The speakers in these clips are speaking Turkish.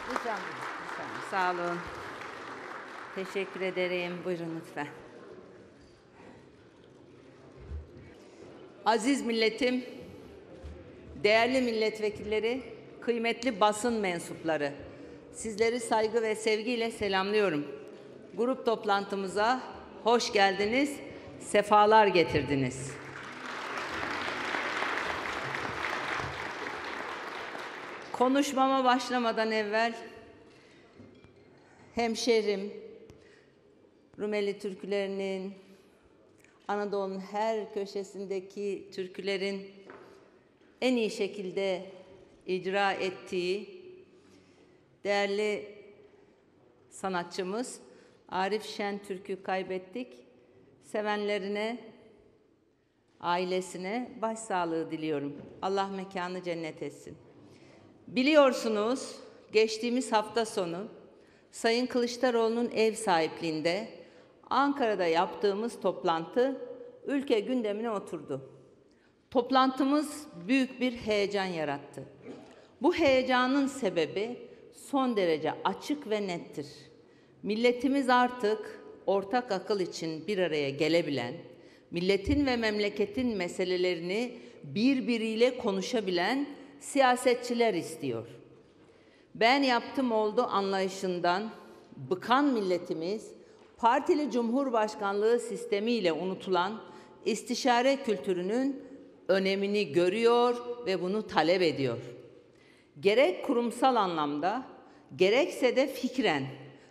Lütfen, lütfen. Sağ olun. Teşekkür ederim. Buyurun lütfen. Aziz milletim, değerli milletvekilleri, kıymetli basın mensupları, sizleri saygı ve sevgiyle selamlıyorum. Grup toplantımıza hoş geldiniz, sefalar getirdiniz. Konuşmama başlamadan evvel hemşerim, Rumeli türkülerinin, Anadolu'nun her köşesindeki türkülerin en iyi şekilde icra ettiği değerli sanatçımız Arif Şentürk'ü kaybettik. Sevenlerine, ailesine başsağlığı diliyorum. Allah mekanı cennet etsin. Biliyorsunuz, geçtiğimiz hafta sonu Sayın Kılıçdaroğlu'nun ev sahipliğinde Ankara'da yaptığımız toplantı ülke gündemine oturdu. Toplantımız büyük bir heyecan yarattı. Bu heyecanın sebebi son derece açık ve nettir. Milletimiz artık ortak akıl için bir araya gelebilen, milletin ve memleketin meselelerini birbiriyle konuşabilen siyasetçiler istiyor. Ben yaptım oldu anlayışından bıkan milletimiz, partili cumhurbaşkanlığı sistemiyle unutulan istişare kültürünün önemini görüyor ve bunu talep ediyor. Gerek kurumsal anlamda, gerekse de fikren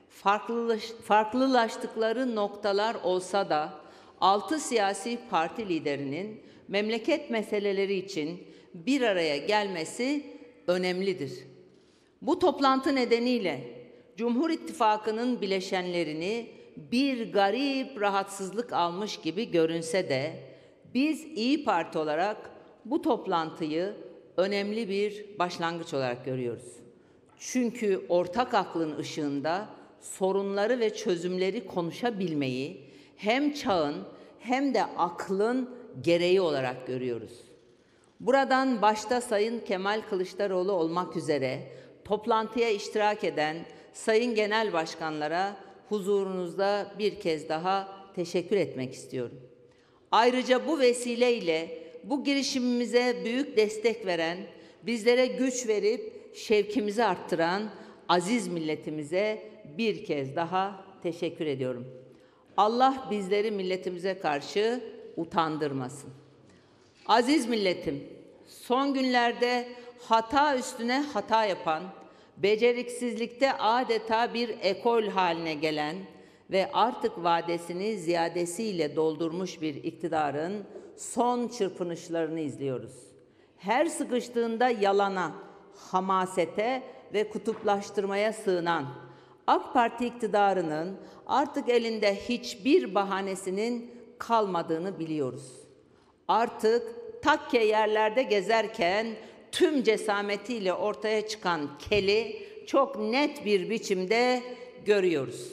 farklılaştıkları noktalar olsa da 6 siyasi parti liderinin memleket meseleleri için bir araya gelmesi önemlidir. Bu toplantı nedeniyle Cumhur İttifakı'nın bileşenlerini bir garip rahatsızlık almış gibi görünse de biz İYİ Parti olarak bu toplantıyı önemli bir başlangıç olarak görüyoruz. Çünkü ortak aklın ışığında sorunları ve çözümleri konuşabilmeyi hem çağın hem de aklın gereği olarak görüyoruz. Buradan başta Sayın Kemal Kılıçdaroğlu olmak üzere toplantıya iştirak eden sayın genel başkanlara huzurunuzda bir kez daha teşekkür etmek istiyorum. Ayrıca bu vesileyle bu girişimimize büyük destek veren, bizlere güç verip şevkimizi arttıran aziz milletimize bir kez daha teşekkür ediyorum. Allah bizleri milletimize karşı utandırmasın. Aziz milletim, son günlerde hata üstüne hata yapan, beceriksizlikte adeta bir ekol haline gelen ve artık vadesini ziyadesiyle doldurmuş bir iktidarın son çırpınışlarını izliyoruz. Her sıkıştığında yalana, hamasete ve kutuplaştırmaya sığınan AK Parti iktidarının artık elinde hiçbir bahanesinin kalmadığını biliyoruz. Artık takke yerlerde gezerken tüm cesametiyle ortaya çıkan keli çok net bir biçimde görüyoruz.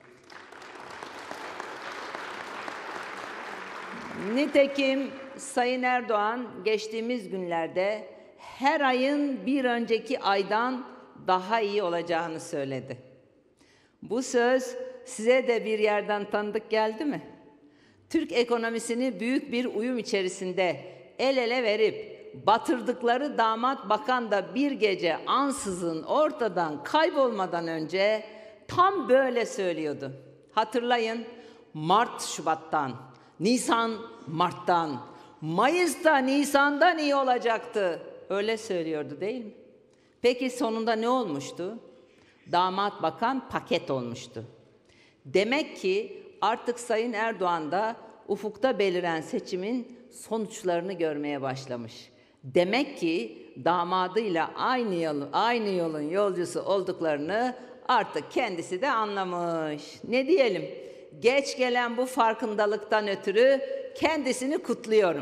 Nitekim Sayın Erdoğan geçtiğimiz günlerde her ayın bir önceki aydan daha iyi olacağını söyledi. Bu söz size de bir yerden tanıdık geldi mi? Türk ekonomisini büyük bir uyum içerisinde el ele verip batırdıkları damat bakan da bir gece ansızın ortadan kaybolmadan önce tam böyle söylüyordu. Hatırlayın, Mart Şubat'tan, Nisan Mart'tan, Mayıs'ta Nisan'dan iyi olacaktı. Öyle söylüyordu değil mi? Peki sonunda ne olmuştu? Damat bakan paket olmuştu. Demek ki artık Sayın Erdoğan da ufukta beliren seçimin sonuçlarını görmeye başlamış. Demek ki damadıyla aynı yolun yolcusu olduklarını artık kendisi de anlamış. Ne diyelim? Geç gelen bu farkındalıktan ötürü kendisini kutluyorum.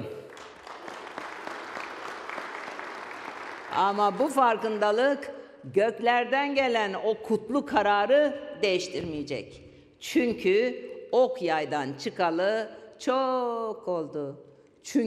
Ama bu farkındalık göklerden gelen o kutlu kararı değiştirmeyecek. Çünkü ok yaydan çıkalı çok oldu.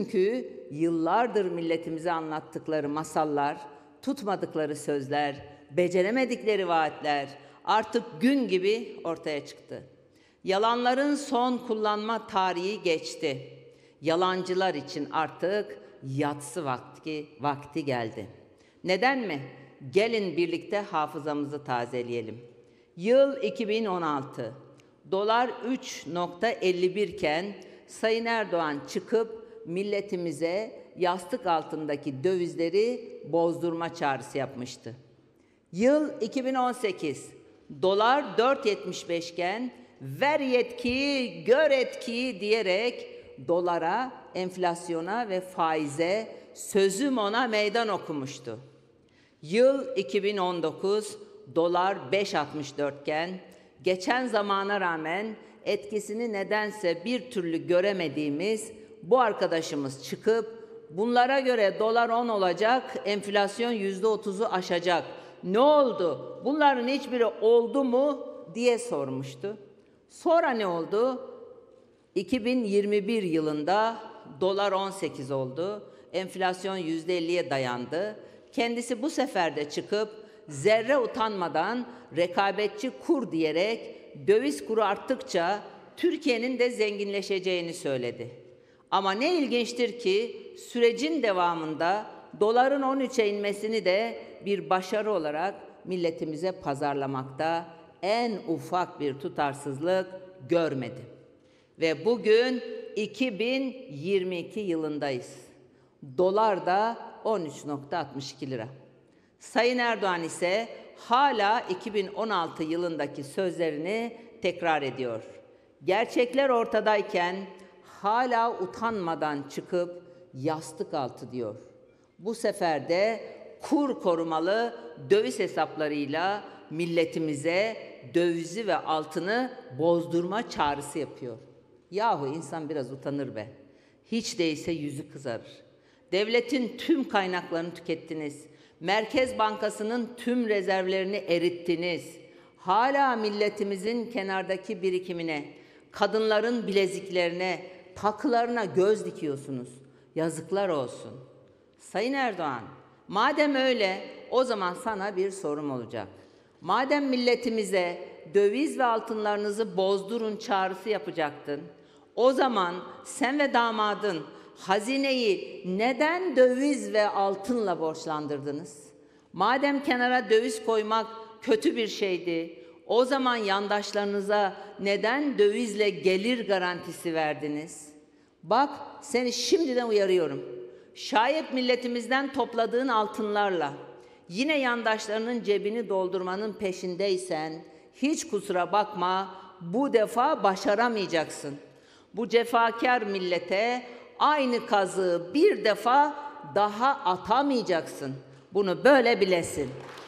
Çünkü yıllardır milletimize anlattıkları masallar, tutmadıkları sözler, beceremedikleri vaatler artık gün gibi ortaya çıktı. Yalanların son kullanma tarihi geçti. Yalancılar için artık yatsı vakti geldi. Neden mi? Gelin birlikte hafızamızı tazeleyelim. Yıl 2016. Dolar 3.51 iken Sayın Erdoğan çıkıp milletimize yastık altındaki dövizleri bozdurma çağrısı yapmıştı. Yıl 2018. Dolar 4.75 iken ver yetkiyi, gör etkiyi diyerek dolara, enflasyona ve faize sözüm ona meydan okumuştu. Yıl 2019, dolar 5.64 iken geçen zamana rağmen etkisini nedense bir türlü göremediğimiz bu arkadaşımız çıkıp bunlara göre dolar 10 olacak, enflasyon %30'u aşacak. Ne oldu? Bunların hiçbiri oldu mu diye sormuştu. Sonra ne oldu? 2021 yılında dolar 18 oldu. Enflasyon %50'ye dayandı. Kendisi bu sefer de çıkıp zerre utanmadan rekabetçi kur diyerek döviz kuru arttıkça Türkiye'nin de zenginleşeceğini söyledi. Ama ne ilginçtir ki sürecin devamında doların 13'e inmesini de bir başarı olarak milletimize pazarlamakta en ufak bir tutarsızlık görmedi. Ve bugün 2022 yılındayız. Dolar da 13.62 lira. Sayın Erdoğan ise hala 2016 yılındaki sözlerini tekrar ediyor. Gerçekler ortadayken hala utanmadan çıkıp yastık altı diyor. Bu sefer de kur korumalı döviz hesaplarıyla milletimize dövizi ve altını bozdurma çağrısı yapıyor. Yahu insan biraz utanır be. Hiç değilse yüzü kızarır. Devletin tüm kaynaklarını tükettiniz. Merkez Bankası'nın tüm rezervlerini erittiniz. Hala milletimizin kenardaki birikimine, kadınların bileziklerine, takılarına göz dikiyorsunuz. Yazıklar olsun. Sayın Erdoğan, madem öyle o zaman sana bir sorum olacak. Madem milletimize döviz ve altınlarınızı bozdurun çağrısı yapacaktın, o zaman sen ve damadın hazineyi neden döviz ve altınla borçlandırdınız? Madem kenara döviz koymak kötü bir şeydi, o zaman yandaşlarınıza neden dövizle gelir garantisi verdiniz? Bak, seni şimdiden uyarıyorum. Şayet milletimizden topladığın altınlarla yine yandaşlarının cebini doldurmanın peşindeysen hiç kusura bakma, bu defa başaramayacaksın. Bu cefakar millete aynı kazığı bir defa daha atamayacaksın. Bunu böyle bilesin.